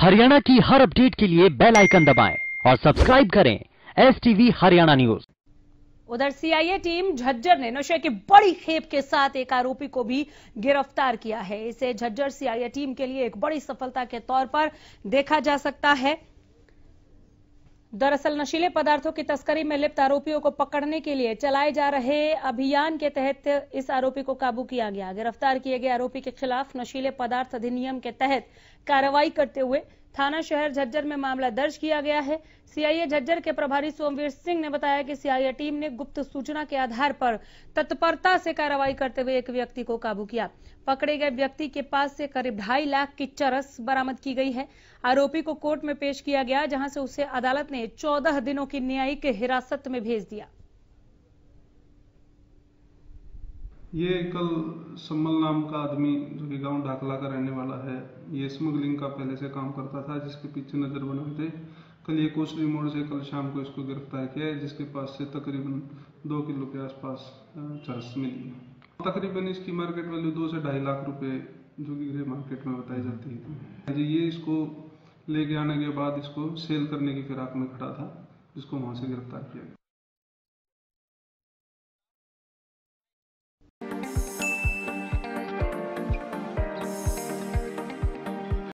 हरियाणा की हर अपडेट के लिए बेल आइकन दबाएं और सब्सक्राइब करें STV हरियाणा न्यूज। उधर सीआईए टीम झज्जर ने नशे की बड़ी खेप के साथ एक आरोपी को भी गिरफ्तार किया है। इसे झज्जर सीआईए टीम के लिए एक बड़ी सफलता के तौर पर देखा जा सकता है। दरअसल नशीले पदार्थों की तस्करी में लिप्त आरोपियों को पकड़ने के लिए चलाए जा रहे अभियान के तहत इस आरोपी को काबू किया गया। गिरफ्तार किए गए आरोपी के खिलाफ नशीले पदार्थ अधिनियम के तहत कार्रवाई करते हुए थाना शहर झज्जर में मामला दर्ज किया गया है। सीआईए झज्जर के प्रभारी सोमवीर सिंह ने बताया कि सीआईए टीम ने गुप्त सूचना के आधार पर तत्परता से कार्रवाई करते हुए एक व्यक्ति को काबू किया। पकड़े गए व्यक्ति के पास से करीब 2.5 लाख की चरस बरामद की गई है। आरोपी को कोर्ट में पेश किया गया, जहां से उसे अदालत ने 14 दिनों की न्यायिक हिरासत में भेज दिया। ये कल सम्मल नाम का आदमी जो कि गांव ढाकला का रहने वाला है, ये स्मगलिंग का पहले से काम करता था, जिसके पीछे नजर बने थे। कल ये कोसली मोड़ से कल शाम को इसको गिरफ्तार किया है, जिसके पास से तकरीबन 2 किलो के आसपास चरस मिली है। तकरीबन इसकी मार्केट वैल्यू 2 से 2.5 लाख रुपए जो कि ग्रे मार्केट में बताई जाती है। ये इसको लेके आने के बाद इसको सेल करने की फिराक में खड़ा था, जिसको वहां से गिरफ्तार किया गया।